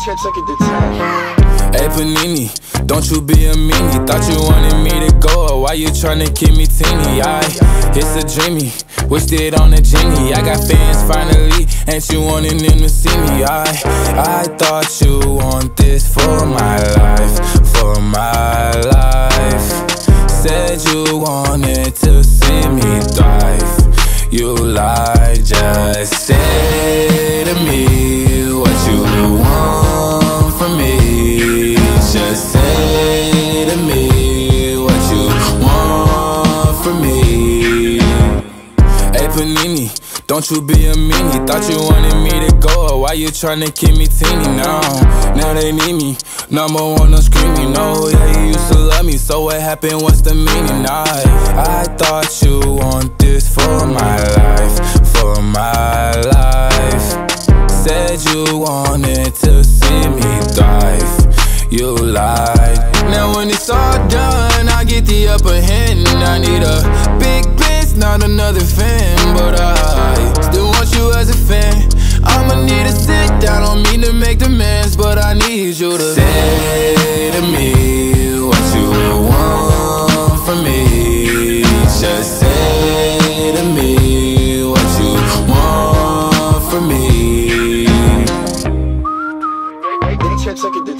Hey Panini, don't you be a meanie. Thought you wanted me to go, or why you tryna keep me teeny? It's a dreamy, wished it on a genie. I got fans finally, ain't you wanting them to see me? I thought you want this for my life, for my life. Said you wanted to see me thrive. You lied, just say to me what you want from me. Just say to me what you want from me. Hey Panini, don't you be a meanie. Thought you wanted me to go, or why you tryna keep me teeny? Now they need me, number one, no screaming. No, yeah, you used to love me, so what happened, what's the meaning? I thought you want this for my life, for my life. Said you wanted to see me thrive. You lied. Now when it's all done, I get the upper hand. I need a big bitch, not another fan. But I still want you as a fan. I'ma need to sit down, don't mean to make demands, but I need you to say to me what you want from me. Just say to me what you want from me.